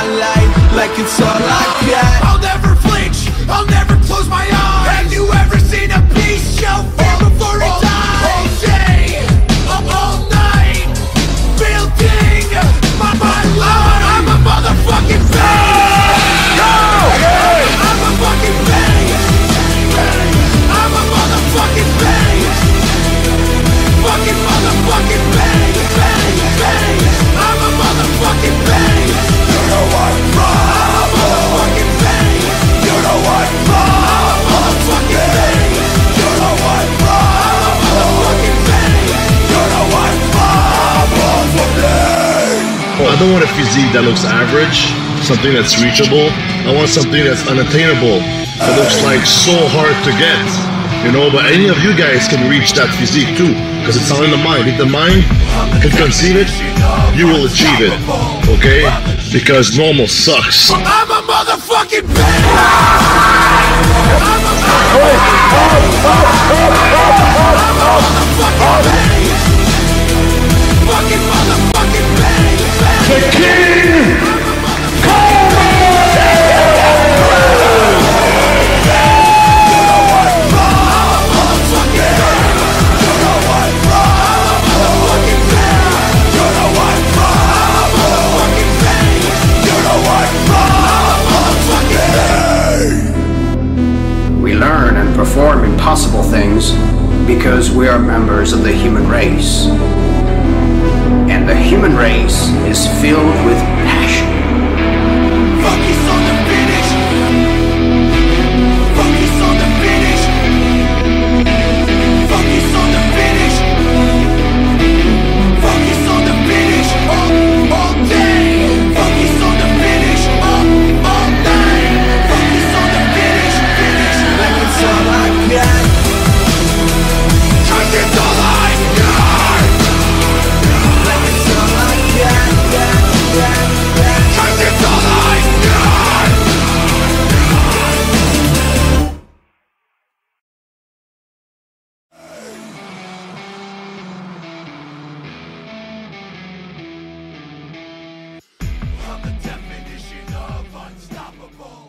my life like it's all I got. I'll never flinch, I'll never close my eyes. Have you ever seen a beast show fear before it dies? All day, all night, building my life. I'm a motherfucking beast. I'm a fucking beast. I'm a motherfucking beast. Fucking motherfucking beast. I'm a motherfucking beast. You know what? I'm a motherfucking beast. You know what? I'm a motherfucking beast. You know what? I'm a motherfucking beast. You know what? I'm a motherfucking. I don't want a physique that looks average, something that's reachable. I want something that's unattainable, that looks like so hard to get, you know, but any of you guys can reach that physique too, because it's all in the mind. If the mind can conceive it, you will achieve it, okay? Because normal sucks. I'm a motherfucking beast. I'm a motherfucking beast. Fucking motherfucking beast. The king! We learn and perform impossible things because we are members of the human race. And the human race is filled with passion. Focus on the finish. Focus on the finish. Focus on the finish. Focus on the finish. All day. Focus on the finish. All night. Focus on the finish. Like it's all I got. 'Cause it's all I got. Like it's all I got. 'Cause it's all I got. I'm the definition of unstoppable.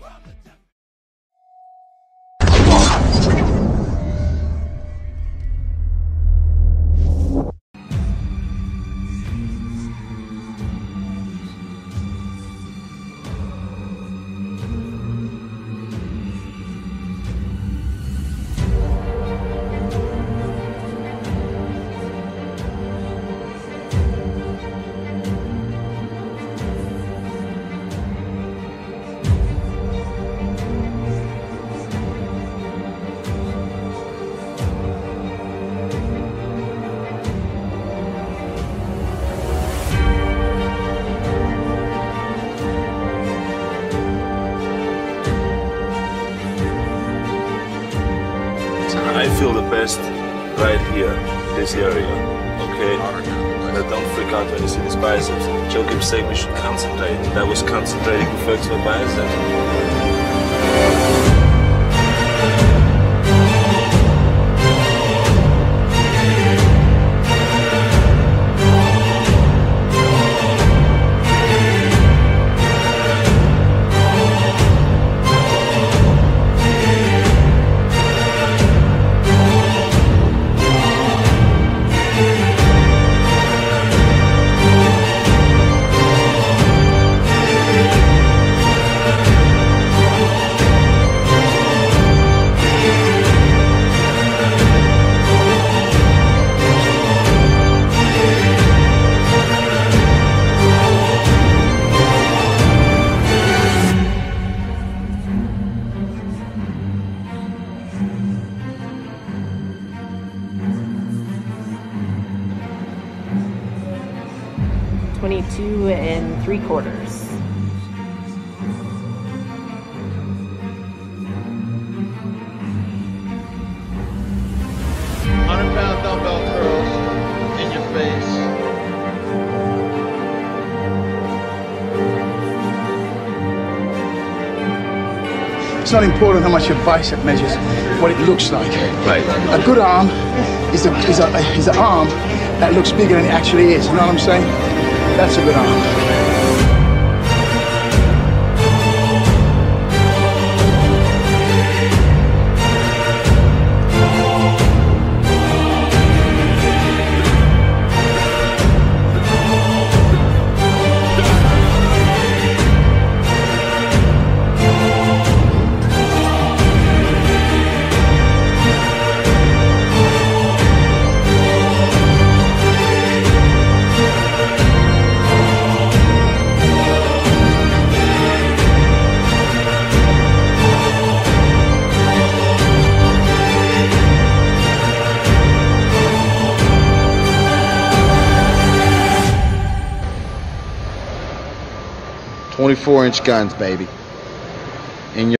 I feel the best right here, this area, okay? But don't freak out when you see these biceps. Joe keeps saying we should concentrate. That was concentrating reflects my biceps. $22 3/4. £100 dumbbell curls in your face. It's not important how much your bicep measures, what it looks like. Right. A good arm is an arm that looks bigger than it actually is. You know what I'm saying? That's a good arm. 24-inch guns, baby.